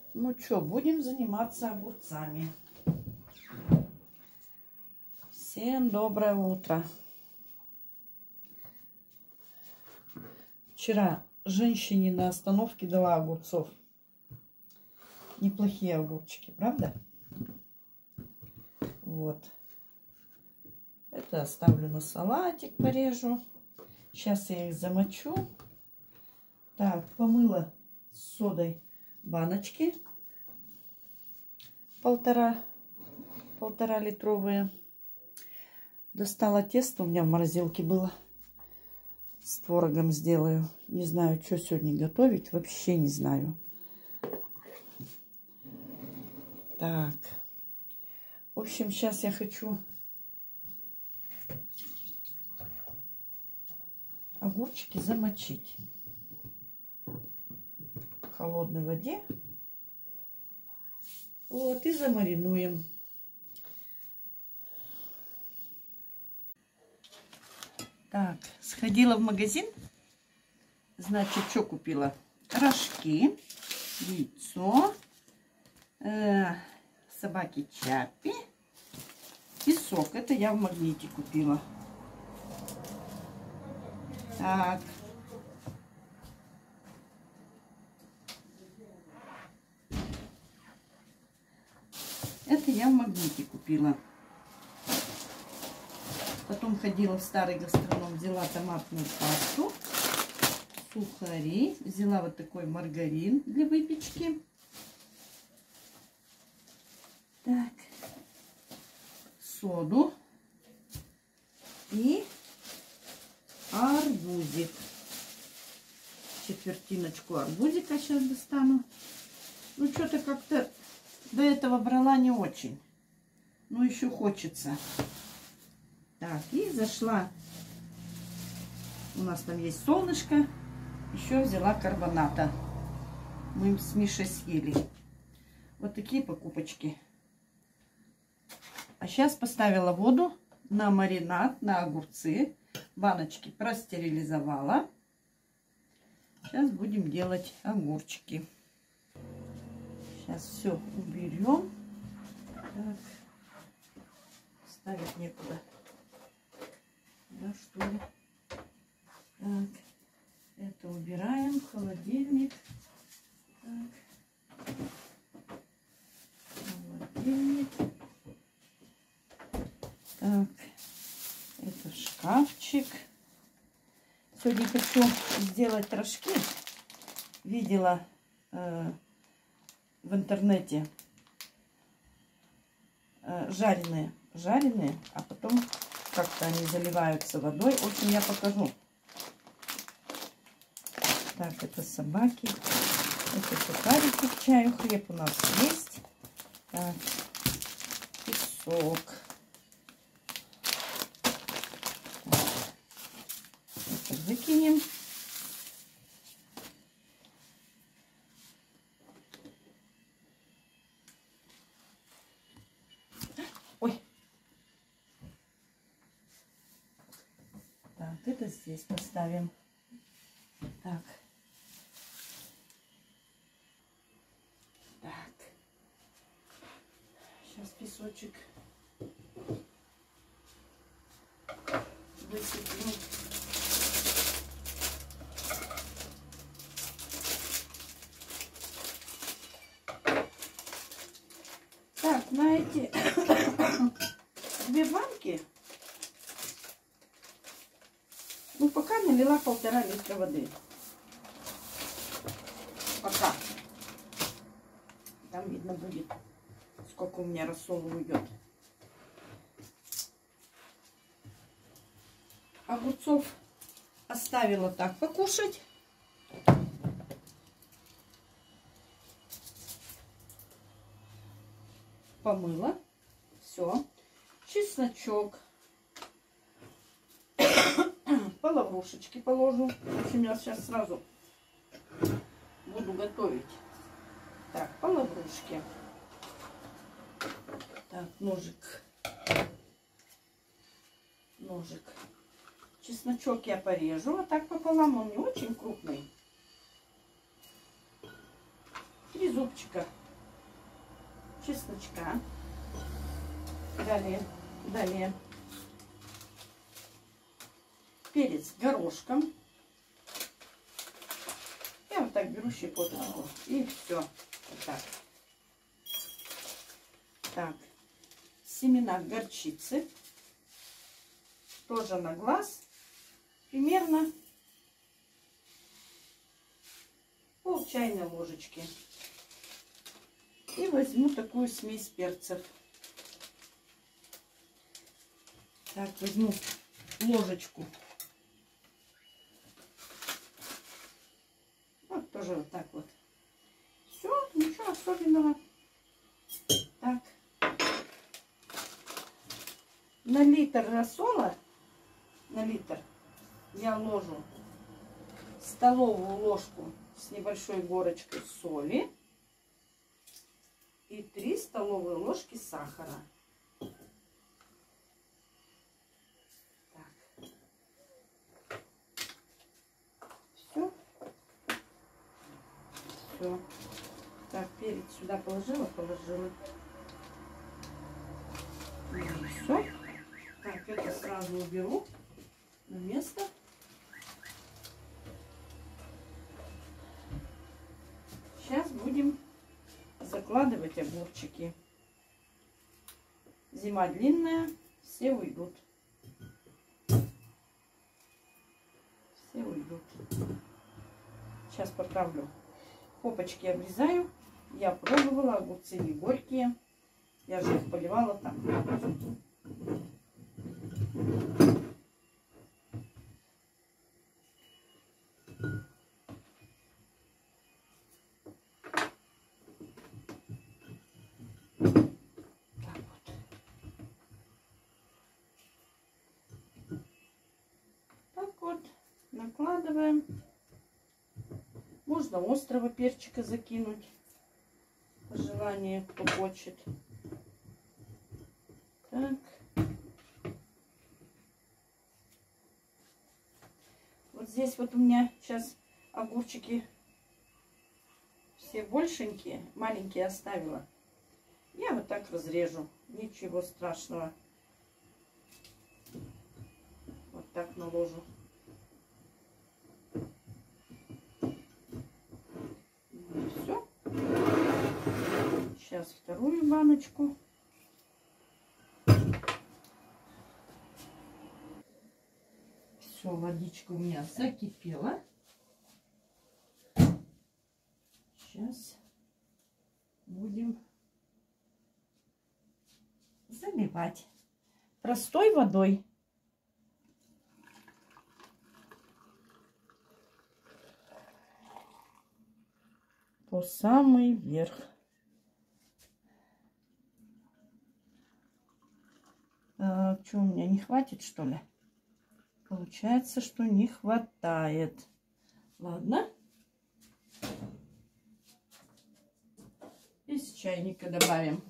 Ну что, будем заниматься огурцами. Всем доброе утро. Вчера женщине на остановке дала огурцов. Неплохие огурчики, правда? Вот. Это оставлю на салатик, порежу. Сейчас я их замочу. Так, помыла с содой баночки. Полтора литровые. Достала тесто, у меня в морозилке было. С творогом сделаю. Не знаю, что сегодня готовить. Вообще не знаю. Так. В общем, сейчас я хочу огурчики замочить в холодной воде. Вот, и замаринуем. Так, сходила в магазин. Значит, что купила? Рожки, яйцо, собаки Чаппи и сок. Это я в Магните купила. Так. Это я в Магните купила. Потом ходила в старый гастроном, взяла томатную пасту, сухари, взяла вот такой маргарин для выпечки. Так, соду и арбузик. Четвертиночку арбузика сейчас достану. Ну, что-то как-то до этого брала не очень. Но еще хочется. Так, и зашла. У нас там есть солнышко. Еще взяла карбоната. Мы с Мишей съели. Вот такие покупочки. А сейчас поставила воду на маринад, на огурцы. Баночки простерилизовала. Сейчас будем делать огурчики. Сейчас все уберем. Так. Ставить некуда. Да, что ли? Так. Это убираем в холодильник. Так. Холодильник. Так. Это шкафчик. Сегодня хочу сделать рожки. Видела в интернете жареные, а потом как-то они заливаются водой. В общем, я покажу. Так, это собаки. Это сухарики к чаю. Хлеб у нас есть. Так, песок. Это выкинем. Ой. Так, это здесь поставим. Так. Так. Сейчас песочек высыплю. Так, на эти две банки, ну, пока налила 1,5 литра воды. Пока. Там видно будет, сколько у меня рассола уйдет. Огурцов оставила так покушать. Помыла. Все. Чесночок. По лаврушечке положу. В общем, я сейчас сразу буду готовить. Так, по лаврушке. Так, ножик. Чесночок я порежу, а так пополам, он не очень крупный. 3 зубчика чесночка. Далее перец горошком. Я вот так беру щепоточку. И все. Вот так. Так. Семена горчицы. Тоже на глаз. Примерно пол чайной ложечки. И возьму такую смесь перцев. Так, возьму ложечку. Вот тоже вот так вот. Все, ничего особенного. Так. На литр рассола, на литр я ложу столовую ложку с небольшой горочкой соли и 3 столовые ложки сахара. Все. Так, перец сюда положила. И все. Так, это сразу уберу на место. Сейчас будем закладывать огурчики. Зима длинная, все уйдут. Сейчас поправлю. Попочки обрезаю. Я пробовала, огурцы не горькие. Я же их поливала там. Так вот накладываем. Можно острого перчика закинуть, по желанию, кто хочет. Так. Вот здесь вот у меня сейчас огурчики все большенькие, маленькие оставила. Я вот так разрежу, ничего страшного. Вот так наложу. Все. Сейчас вторую баночку. Все, водичка у меня закипела. Сейчас будем заливать простой водой. По самый верх. Что, у меня не хватит, что ли? Получается, что не хватает. Ладно. Из чайника добавим.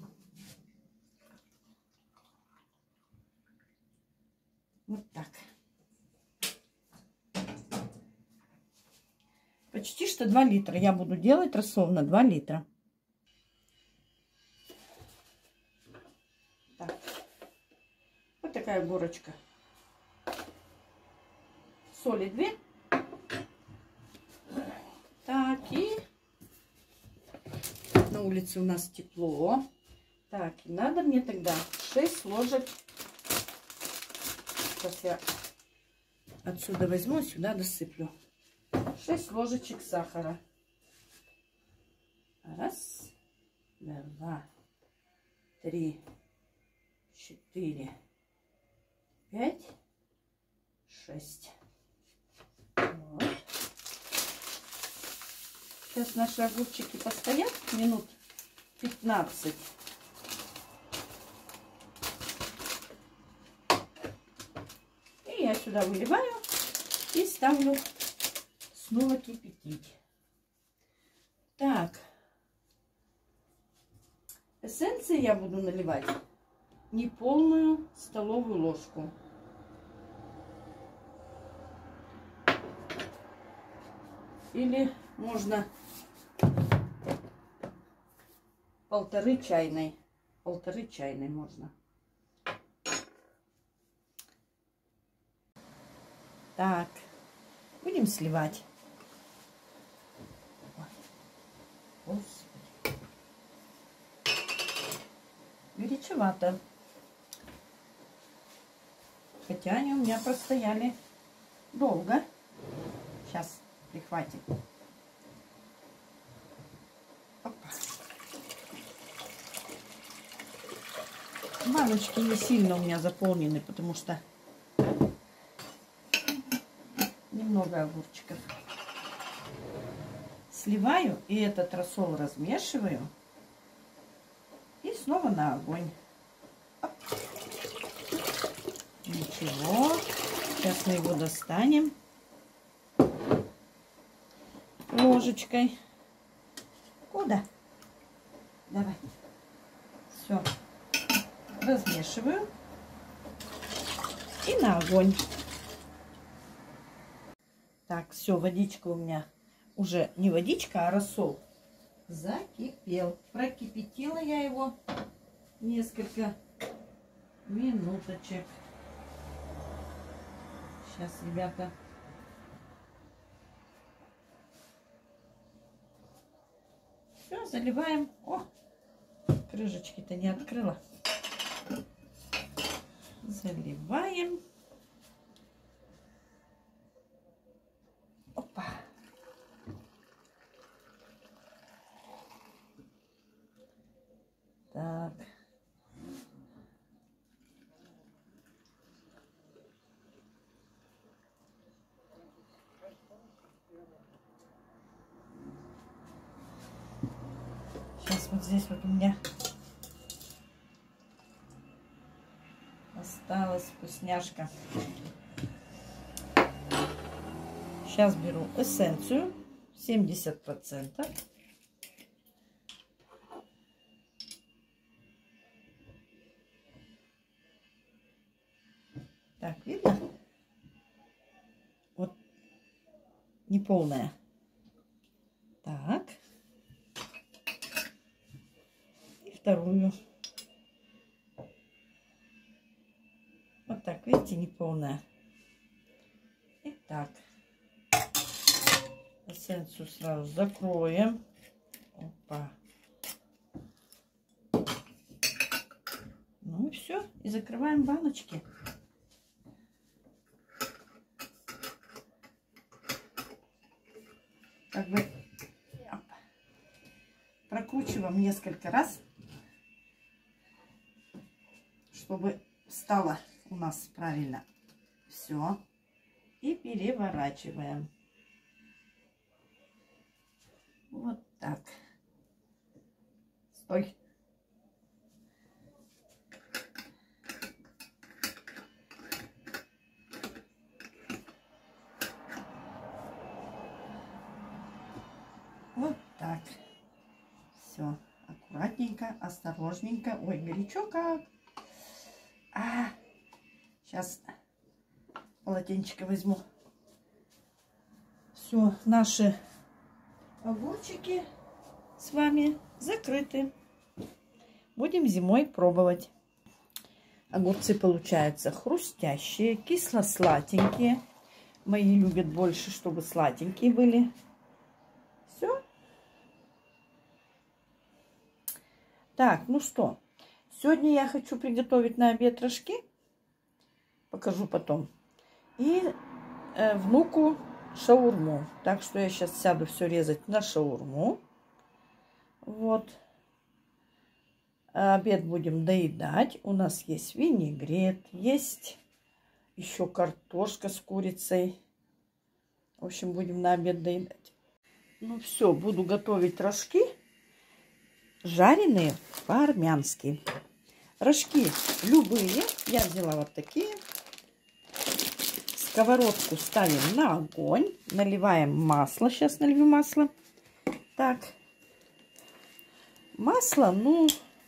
Вот так. Почти что 2 литра. Я буду делать рассол на 2 литра. Так. Вот такая горочка. Соли 2. Так, и на улице у нас тепло. Так, и надо мне тогда 6 ложек. Сейчас я отсюда возьму, сюда досыплю. 6 ложечек сахара. 1, 2, 3, 4, 5, 6. Вот. Сейчас наши огурчики постоят минут 15. И я сюда выливаю и ставлю снова кипятить. Так. Эссенции я буду наливать неполную столовую ложку. Или можно полторы чайной. Полторы чайной можно. Так, будем сливать. Господи. Горячевато. Хотя они у меня простояли долго. Сейчас прихватим. Опа. Баночки не сильно у меня заполнены, потому что немного огурчиков. Сливаю и этот рассол размешиваю. И снова на огонь. Оп. Ничего. Сейчас мы его достанем ложечкой. Куда? Давай. Все. Размешиваю. И на огонь. Так, все, водичка у меня уже не водичка, а рассол закипел. Прокипятила я его несколько минуточек. Сейчас, ребята. Все, заливаем. О, крышечки-то не открыла. Заливаем. Опа. Так. Сейчас вот здесь вот у меня осталась вкусняшка. Сейчас беру эссенцию 70%. Так, видно? Вот неполная. Так. И вторую. Вот так, видите, неполная. И так. Эссенцию сразу закроем. Опа. Ну и все. И закрываем баночки. Как бы прокручиваем несколько раз, чтобы стало у нас правильно. Все. И переворачиваем. Вот так. Стой. Вот так. Все. Аккуратненько, осторожненько. Ой, горячо как. Сейчас полотенчика возьму. Все, наши огурчики с вами закрыты. Будем зимой пробовать. Огурцы получаются хрустящие, кисло-сладенькие. Мои любят больше, чтобы сладенькие были. Все. Так, ну что. Сегодня я хочу приготовить на обед рожки. Покажу потом. И внуку шаурму. Так что я сейчас сяду все резать на шаурму. Вот. Обед будем доедать. У нас есть винегрет, есть еще картошка с курицей. В общем, будем на обед доедать. Ну все, буду готовить рожки. Жареные по-армянски. Рожки любые. Я взяла вот такие. Сковородку ставим на огонь. Наливаем масло. Сейчас налью масло. Так. Масло, ну,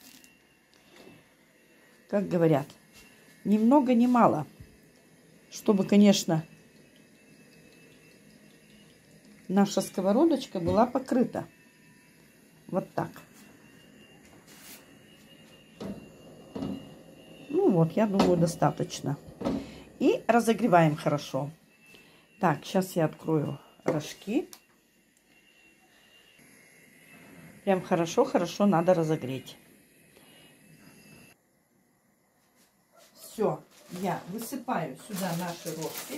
как говорят, ни много, ни мало. Чтобы, конечно, наша сковородочка была покрыта. Вот так. Ну вот, я думаю, достаточно. И разогреваем хорошо. Так, сейчас я открою рожки. Прям хорошо-хорошо надо разогреть. Все, я высыпаю сюда наши рожки.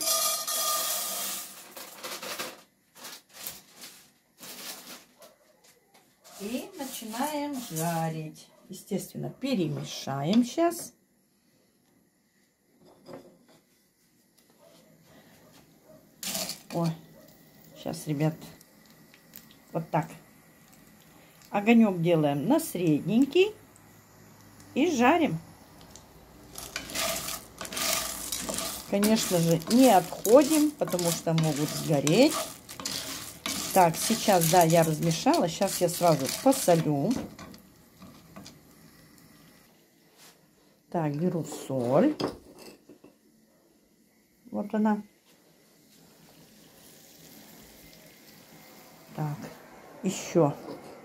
И начинаем жарить. Естественно, перемешаем сейчас. Ой, сейчас, ребят, вот так. Огонек делаем на средненький и жарим. Конечно же, не отходим, потому что могут сгореть. Так, сейчас, да, я размешала. Сейчас я сразу посолю. Так, беру соль. Вот она. Так, еще.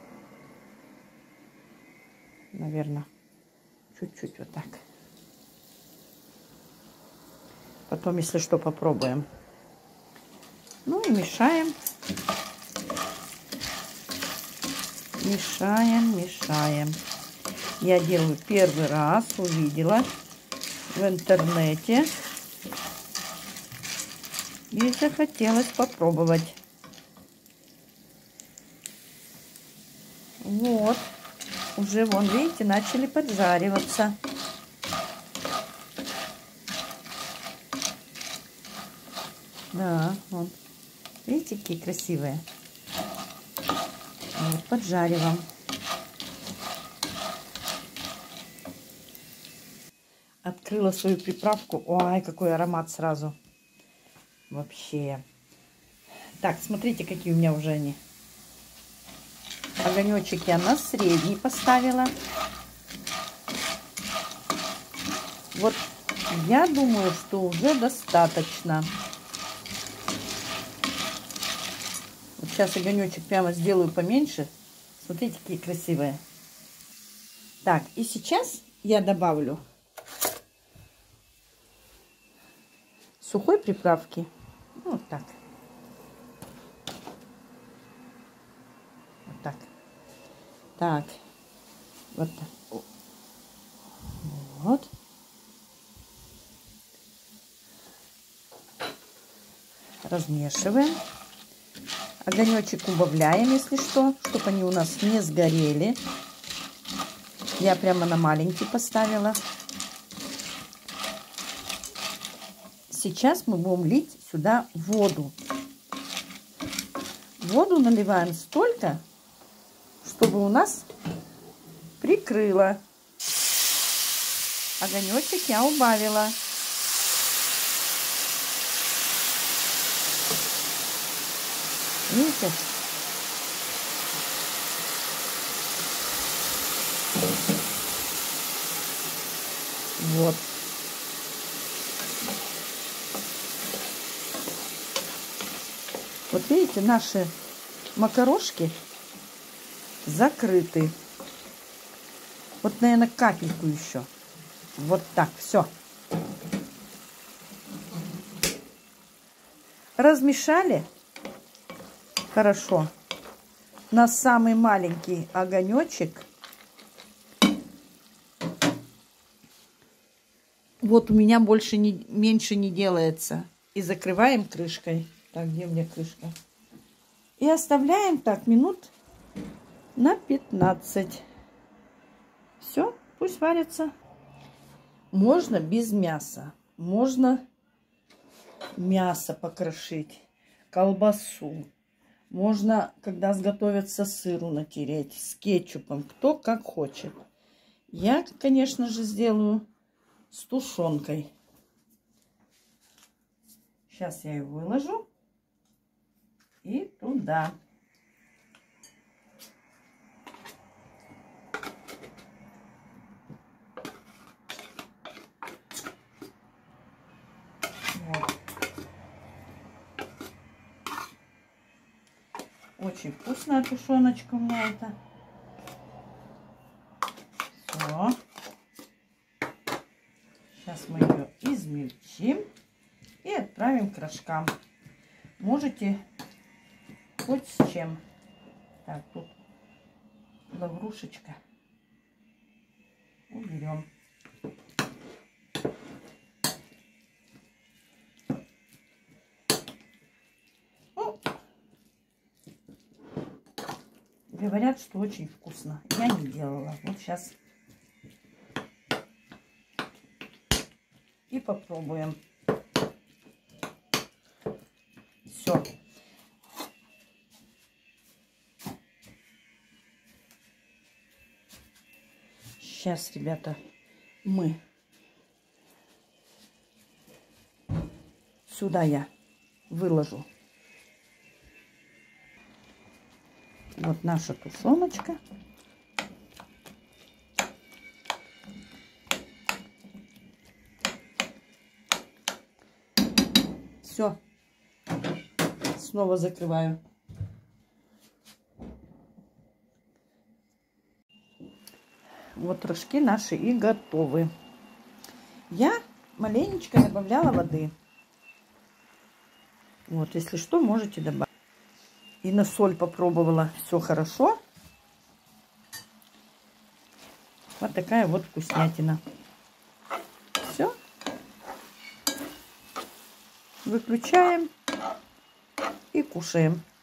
Наверное, чуть-чуть вот так. Потом, если что, попробуем. Ну и мешаем. Мешаем, мешаем. Я делаю первый раз, увидела в интернете. И захотелось попробовать. Вот. Уже, вон, видите, начали поджариваться. Да, вон. Видите, какие красивые. Вот, поджариваем. Открыла свою приправку. Ой, какой аромат сразу. Вообще. Так, смотрите, какие у меня уже они. Огонечек я на средний поставила. Вот я думаю, что уже достаточно. Вот сейчас огонечек прямо сделаю поменьше. Смотрите, какие красивые. Так, и сейчас я добавлю сухой приправки. Вот так. Вот так. Так. Вот так. Вот. Размешиваем. Огонечек убавляем, если что, чтобы они у нас не сгорели. Я прямо на маленький поставила. Сейчас мы будем лить сюда воду. Воду наливаем столько, чтобы у нас прикрыло. Огонечек я убавила. Видите? Вот. Вот видите, наши макарошки закрыты. Вот, наверное, капельку еще. Вот так, все. Размешали хорошо на самый маленький огонечек. Вот у меня меньше не делается. И закрываем крышкой. Так, где у меня крышка? И оставляем так минут на 15. Все, пусть варится. Можно без мяса. Можно мясо покрошить, колбасу. Можно, когда сготовится, сыру натереть с кетчупом. Кто как хочет. Я, конечно же, сделаю с тушенкой. Сейчас я ее выложу. И туда. Вот. Очень вкусная тушеночка у меня это. Все. измельчим и отправим к рожкам. Можете хоть с чем. Так, тут лаврушечка. Уберем. Ну, говорят, что очень вкусно. Я не делала. Вот сейчас и попробуем. Все. Сейчас, ребята, мы сюда я выложу вот наша тушеночка. Все. Снова закрываю. Вот рожки наши и готовы. Я маленечко добавляла воды. Вот, если что, можете добавить. И на соль попробовала. Все хорошо. Вот такая вот вкуснятина. Все. Выключаем и кушаем.